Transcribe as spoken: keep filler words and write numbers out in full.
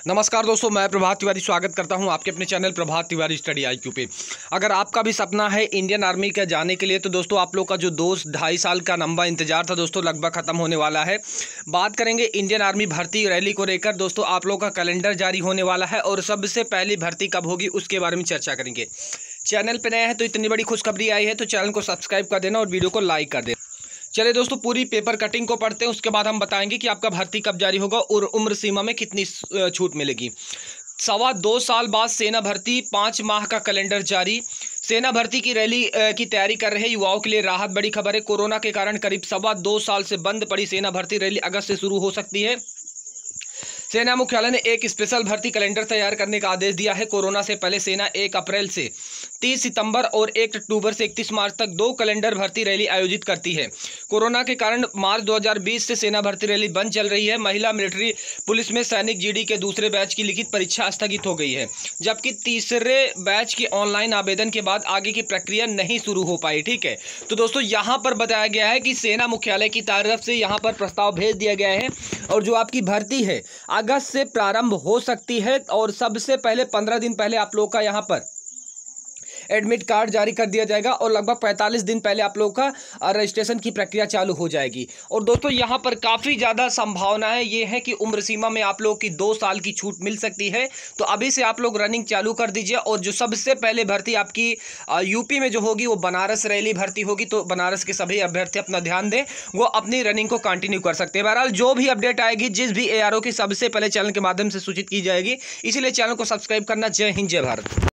नमस्कार दोस्तों, मैं प्रभात तिवारी स्वागत करता हूं आपके अपने channel Prabhat Tiwari study IQ पे। अगर आपका भी सपना है इंडियन आर्मी का जाने के लिए तो दोस्तों आप लोग का जो दो ढाई साल का लंबा इंतजार था दोस्तों लगभग ख़त्म होने वाला है। बात करेंगे इंडियन आर्मी भर्ती रैली को लेकर। दोस्तों आप लोग का कैलेंडर जारी होने वाला है और सबसे पहली भर्ती कब होगी उसके बारे में चर्चा करेंगे। चैनल पर नया है तो इतनी बड़ी खुशखबरी आई है तो चैनल को सब्सक्राइब कर देना और वीडियो को लाइक कर देना। चलिए दोस्तों, पूरी पेपर कटिंग को पढ़ते हैं, उसके बाद हम बताएंगे कि आपका भर्ती कब जारी होगा और उम्र सीमा में कितनी छूट मिलेगी। सवा दो साल बाद सेना भर्ती, पाँच माह का कैलेंडर जारी। सेना भर्ती की रैली की तैयारी कर रहे युवाओं के लिए राहत बड़ी खबर है। कोरोना के कारण करीब सवा दो साल से बंद पड़ी सेना भर्ती रैली अगस्त से शुरू हो सकती है। सेना मुख्यालय ने एक स्पेशल भर्ती कैलेंडर तैयार करने का आदेश दिया है। कोरोना से पहले सेना एक अप्रैल से तीस सितंबर और एक अक्टूबर से इकतीस मार्च तक दो कैलेंडर भर्ती रैली आयोजित करती है। कोरोना के कारण मार्च दो हज़ार बीस से सेना भर्ती रैली बंद चल रही है। महिला मिलिट्री पुलिस में सैनिक जीडी के दूसरे बैच की लिखित परीक्षा स्थगित हो गई है, जबकि तीसरे बैच के ऑनलाइन आवेदन के बाद आगे की प्रक्रिया नहीं शुरू हो पाई। ठीक है, तो दोस्तों यहाँ पर बताया गया है कि सेना मुख्यालय की तरफ से यहाँ पर प्रस्ताव भेज दिया गया है और जो आपकी भर्ती है अगस्त से प्रारंभ हो सकती है और सबसे पहले पंद्रह दिन पहले आप लोग का यहाँ पर एडमिट कार्ड जारी कर दिया जाएगा और लगभग पैंतालीस दिन पहले आप लोगों का रजिस्ट्रेशन की प्रक्रिया चालू हो जाएगी। और दोस्तों यहाँ पर काफ़ी ज़्यादा संभावनाएं ये है कि उम्र सीमा में आप लोगों की दो साल की छूट मिल सकती है। तो अभी से आप लोग रनिंग चालू कर दीजिए। और जो सबसे पहले भर्ती आपकी यूपी में जो होगी वो बनारस रैली भर्ती होगी, तो बनारस के सभी अभ्यर्थी अपना ध्यान दें, वो अपनी रनिंग को कंटिन्यू कर सकते हैं। बहरहाल जो भी अपडेट आएगी, जिस भी ए आर ओ की सबसे पहले चैनल के माध्यम से सूचित की जाएगी, इसीलिए चैनल को सब्सक्राइब करना। जय हिंद, जय भारत।